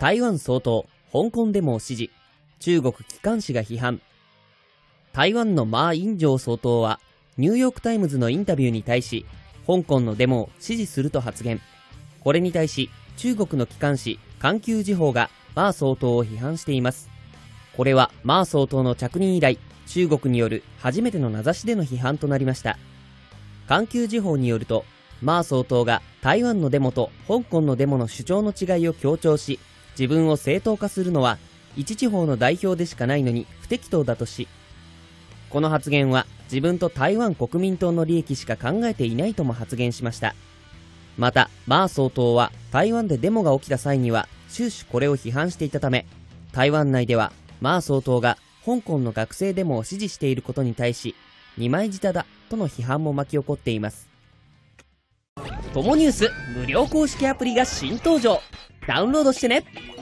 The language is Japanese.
台湾総統、香港デモを支持。中国機関紙が批判。台湾の馬英九総統は、ニューヨークタイムズのインタビューに対し、香港のデモを支持すると発言。これに対し、中国の機関紙、環球時報が馬総統を批判しています。これは馬総統の着任以来、中国による初めての名指しでの批判となりました。環球時報によると、馬総統が台湾のデモと香港のデモの主張の違いを強調し、自分を正当化するのは、一地方の代表でしかないのに不適当だとし、この発言は自分と台湾国民党の利益しか考えていないとも発言しました。また、馬総統は台湾でデモが起きた際には終始これを批判していたため、台湾内では馬総統が香港の学生デモを支持していることに対し、二枚舌だとの批判も巻き起こっています。トモニュース無料公式アプリが新登場。ダウンロードしてね。